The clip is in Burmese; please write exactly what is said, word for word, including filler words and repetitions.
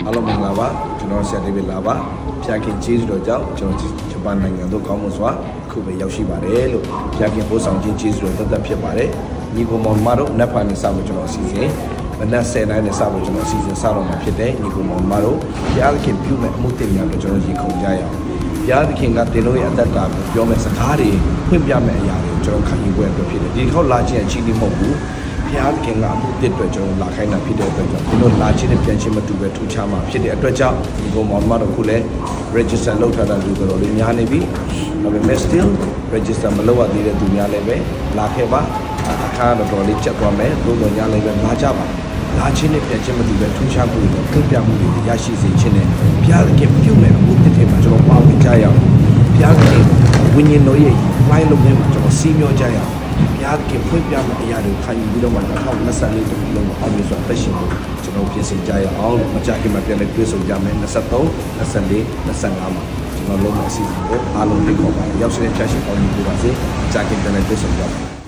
အားလုံးမင်္ဂလာပါကျွန်တော်ဆရာဒေးဗစ်လာပါဖျာခင်ကျေးဇူးတော်ကြောင့်ကျွန်တော်ဂျပန်နိုင်ငံသို့ကောင်းမွန်စွာအခုပဲရောက်ရှိပါတယ်လို့ဖျာခင်ပို့ဆောင်ခြင်းကျေးဇူးတော်သက်သက်ဖြစ်ပါတယ်ညီကောင်မောင်မတို့နက်ဖန်နေစဖို့ကျွန်တော်အစီအစဉ်မနက်ဆယ်နာရီနဲ့စဖို့ကျွန်တော်အစီအစဉ်စတော့မှာဖြစ်တယ်ညီကောင်မောင်မတို့ဖျာခင်ပြုမဲ့အမှုတင်များတော့ကျွန်တော်ရေခုန်ကြရအောင်ဖျာခင်ကတင်လို့ရအသက်တာကိုပြောမဲ့စကားတွေဖွင့်ပြမဲ့အရာတွေကိုကျွန်တော်ခံယူပွဲအတွက်ဖြစ်တယ်ဒီခေါက်လာခြင်းအချီးနှီးမဟုတ်ဘူးဖျာခင်ကအမှုတစ်အတွက်ကျွန်တော်လာခိုင်းတာဖြစ်တဲ့အတွက်ကြောင့်ဒီလိုလာခြင်းနဲ့ပြန်ခြင်းမတူပဲထူးခြားမှာဖြစ်တဲ့အတွက်ကြောင့်ဒီကောင်မောင်မတို့ခုလည်း register လုပ်ထားတာလူတော်လေးများနေပြီဒါပေမဲ့ still register မလုပ်ရသေးတဲ့သူများလည်းပဲလာခဲ့ပါအခါတော့တော်လေးချက်သွားမယ်သို့တော်များလည်းပဲလာကြပါလာခြင်းနဲ့ပြန်ခြင်းမတူပဲထူးခြားမှုတွေပြုပြမှုတွေရရှိစေခြင်းနဲ့ဘုရားသခင်ပြုမဲ့အမှုတစ်ထည်မှာကျွန်တော်ပါဝင်ကြရအောင်ဘုရားသခင်ဝိညာဉ်တော်ရဲ့လိုင်းလုံးထဲမှာကျွန်တော်စီးမျောကြရအောင်ဘုရားသခင်ဖွင့်ပြမဲ့အရာတွေခံယူပြီးတော့မှ၂၀၂၄တခုလုံးကိုအောင်မြင်စွာသက်ရှင်ဖို့ကျွန်တော်ပြင်ဆင်ကြရအောင်မကြခင်မှာပြန်လဲတွေ့ဆုံကြမယ်၂၃ ၂၄ ၂၅မှာကျွန်တော်လုံးဝအစီအစဉ်ကိုအားလုံးသိခေါ်ပါတယ်ရောက်ရှိတဲ့ဖြတ်ရှင်ကောင်းကြီးပြပါစေကြခင်ပြန်လဲတွေ့ဆုံကြပါ